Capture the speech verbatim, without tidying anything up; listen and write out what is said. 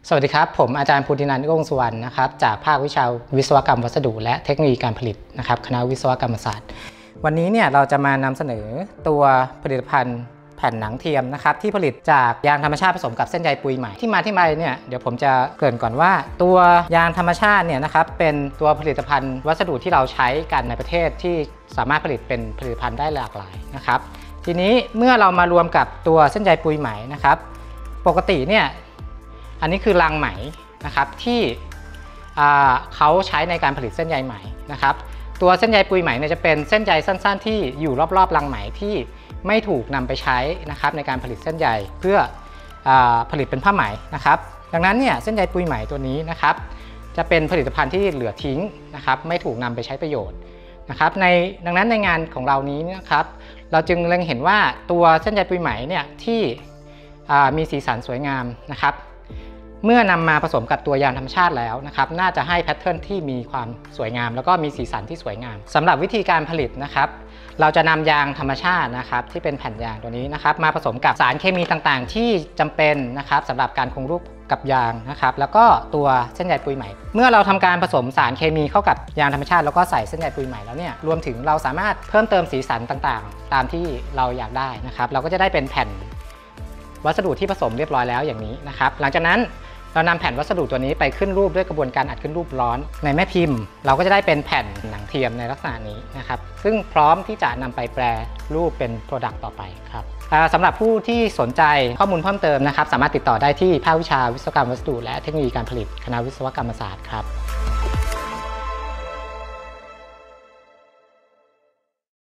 สวัสดีครับผมอาจารย์ภูตินันท์ โอ้งสุวรรณนะครับจากภาควิชาวิศวกรรมวัสดุและเทคโนโลยีการผลิตนะครับคณะวิศวกรรมศาสตร์วันนี้เนี่ยเราจะมานำเสนอตัวผลิตภัณฑ์แผ่นหนังเทียมนะครับที่ผลิตจากยางธรรมชาติผสมกับเส้นใยปุยไหมที่มาที่ไปเนี่ยเดี๋ยวผมจะเกริ่นก่อนว่าตัวยางธรรมชาติเนี่ยนะครับเป็นตัวผลิตภัณฑ์วัสดุที่เราใช้กันในประเทศที่สามารถผลิตเป็นผลิตภัณฑ์ได้หลากหลายนะครับทีนี้เมื่อเรามารวมกับตัวเส้นใยปุยไหมนะครับปกติเนี่ยอันนี้คือรังไหมนะครับที่เขาใช้ในการผลิตเส้นใยไหมนะครับตัวเส้นใยปุยไหมเนี่ยจะเป็นเส้นใยสั้นๆที่อยู่รอบๆรังไหมที่ไม่ถูกนำไปใช้นะครับในการผลิตเส้นใยเพื่ออผลิตเป็นผ้าไหมนะครับดังนั้นเนี่ยเส้นใยปุยไหมตัวนี้นะครับจะเป็นผลิตภัณฑ์ที่เหลือทิ้งนะครับไม่ถูกนำไปใช้ประโยชน์นะครับในดังนั้นในงานของเรานี้นะครับเราจึงเล็งเห็นว่าตัวเส้นใยปุยไหมเนี่ยที่มีสีสันสวยงามนะครับเมื่อนำมาผสมกับตัวยางธรรมชาติแล้วนะครับน่าจะให้แพทเทิร์นที่มีความสวยงามแล้วก็มีสีสันที่สวยงามสำหรับวิธีการผลิตนะครับเราจะนำยางธรรมชาตินะครับที่เป็นแผ่นยางตัวนี้นะครับมาผสมกับสารเคมีต่างๆที่จำเป็นนะครับสำหรับการคงรูปกับยางนะครับแล้วก็ตัวเส้นใยปุยไหมเมื่อเราทำการผสมสารเคมีเข้ากับยางธรรมชาติแล้วก็ใส่เส้นใยปุยไหมแล้วเนี่ยรวมถึงเราสามารถเพิ่มเติมสีสันต่างๆตามที่เราอยากได้นะครับเราก็จะได้เป็นแผ่นวัสดุที่ผสมเรียบร้อยแล้วอย่างนี้นะครับหลังจากนั้นเรานำแผ่นวัสดุตัวนี้ไปขึ้นรูปด้วยกระบวนการอัดขึ้นรูปร้อนในแม่พิมพ์เราก็จะได้เป็นแผ่นหนังเทียมในลักษณะนี้นะครับซึ่งพร้อมที่จะนำไปแปรรูปเป็น Product ต่อไปครับสำหรับผู้ที่สนใจข้อมูลเพิ่มเติมนะครับสามารถติดต่อได้ที่ภาควิชาวิศวกรรมวัสดุและเทคโนโลยีการผลิตคณะวิศวกรรมศาสตร์ครับ